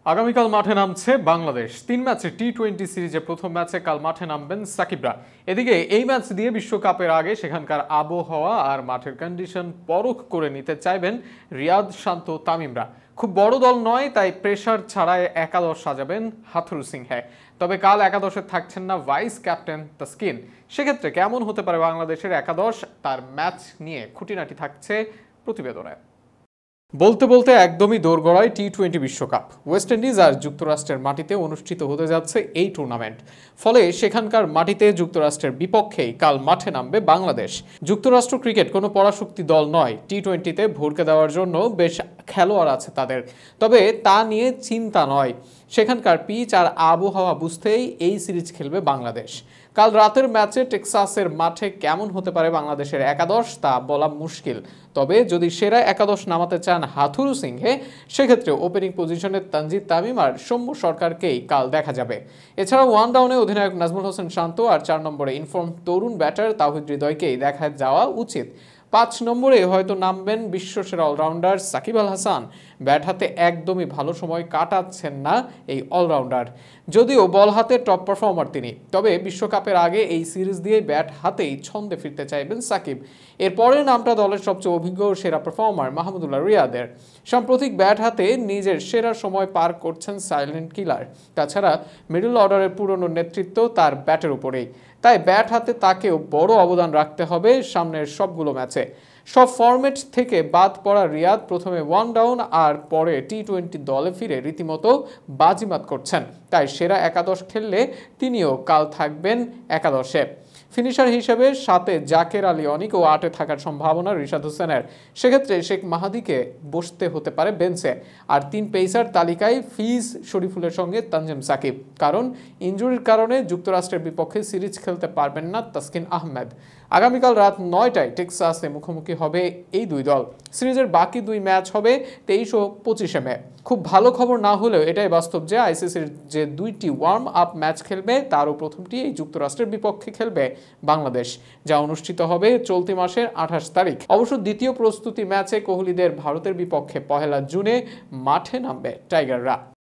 আগামীকাল মাঠে নামছে বাংলাদেশ। ৩ ম্যাচে টি-20 সিরিজে প্রথম ম্যাচে কাল মাঠে নামবেন সাকিবরা। এদিকে এই ম্যাচ দিয়ে বিশ্বকাপের আগে সেখানকার আবহাওয়া আর মাঠের কন্ডিশন পরখ করে নিতে চাইবেন রিয়াদ, শান্ত, তামিমরা। খুব বড় দল নয়, তাই প্রেসার ছাড়াই একাদশ সাজাবেন হাথুরু সিংহে। তবে কাল একাদশে থাকছেন না ভাইস ক্যাপ্টেন তাসকিন। সেক্ষেত্রে কেমন হতে পারে বাংলাদেশের একাদশ, তার ম্যাচ নিয়ে খুঁটিনাটি থাকছে প্রতিবেদনে। বলতে বলতে একদমই দোরগড়ায় টি-20 বিশ্বকাপ। ওয়েস্ট ইন্ডিজ আর যুক্তরাষ্ট্রের মাটিতে অনুষ্ঠিত হতে যাচ্ছে এই টুর্নামেন্ট। ফলে সেখানকার মাটিতে যুক্তরাষ্ট্রের বিপক্ষেই কাল মাঠে নামবে বাংলাদেশ। যুক্তরাষ্ট্র ক্রিকেট কোনো পরাশক্তি দল নয়, টি-20তে ভরকে দেওয়ার জন্য বেশ খেলোয়াড় আছে তাদের। তবে তা নিয়ে চিন্তা নয়, সেখানকার পিচ আর আবহাওয়া বুঝতেই এই সিরিজ খেলবে বাংলাদেশ। কাল রাতের ম্যাচে টেক্সাসের মাঠে কেমন হতে পারে বাংলাদেশের একাদশ তা বলা মুশকিল। তবে যদি সেরা একাদশ নামাতে চান হাথুরু সিংহে, সেক্ষেত্রে ওপেনিং পজিশনে তানজিদ তামিম আর সৌম্য সরকারকেই কাল দেখা যাবে। এছাড়াও ওয়ান ডাউনে অধিনায়ক নাজমুল হোসেন শান্ত আর 4 নম্বরে ইনফর্ম তরুণ ব্যাটার তাওহিদ হৃদয়কেই দেখা যাওয়া উচিত। 5 নম্বরে হয়তো নামবেন বিশ্বসেরা অলরাউন্ডার সাকিব আল হাসান। ব্যাট হাতে একদমই ভালো সময় কাটাচ্ছেন না এই অলরাউন্ডার, যদিও বল হাতে টপ পারফর্মার তিনি। তবে বিশ্বকাপের আগে এই সিরিজ দিয়ে ব্যাট হাতেই ছন্দে ফিরতে চাইবেন সাকিব। এরপরে নামটা দলের সবচেয়ে অভিজ্ঞ সেরা পারফর্মার মাহমুদুল্লাহ রিয়াদের। সাম্প্রতিক ব্যাট হাতে নিজের সেরা সময় পার করছেন সাইলেন্ট কিলার। তাছাড়া মিডল অর্ডারের পুরনো নেতৃত্ব তার ব্যাটের উপরেই, তাই ব্যাট হাতে তাকেও বড় অবদান রাখতে হবে সামনের সবগুলো ম্যাচে। সব ফরম্যাট থেকে বাদ পড়া রিয়াদ প্রথমে ওয়ান ডাউন আর পরে টি-20 দলে ফিরে রীতিমতো বাজিমাত করছেন। তাই সেরা একাদশ খেললে তিনিও কাল থাকবেন একাদশে। ফিনিশার হিসেবে 7-এ জাকের আলী অনিক ও 8-এ থাকার সম্ভাবনা রিশাদ হোসেনের। সেক্ষেত্রে শেখ মাহাদিকে বসতে হতে পারে বেঞ্চে। আর 3 পেসার তালিকায় ফিজ শরীফুলের সঙ্গে তানজিম সাকিব, কারণ ইনজুরির কারণে যুক্তরাষ্ট্রের বিপক্ষে সিরিজ খেলতে পারবেন না তাসকিন আহমেদ। আগামীকাল রাত 9টায় টেক্সাসে মুখোমুখি হবে এই দুই দল। সিরিজের বাকি 2 ম্যাচ হবে 23 ও 25 মে। খুব ভালো খবর না হলেও এটাই বাস্তব যে আইসিসির যে 2টি ওয়ার্ম আপ ম্যাচ খেলবে তারও প্রথমটি এই যুক্তরাষ্ট্রের বিপক্ষে খেলবে বাংলাদেশ, যা অনুষ্ঠিত হবে চলতি মাসের 28 তারিখ। অবশ্য দ্বিতীয় প্রস্তুতি ম্যাচে কোহলিদের ভারতের বিপক্ষে 1 জুনে মাঠে নামবে টাইগাররা।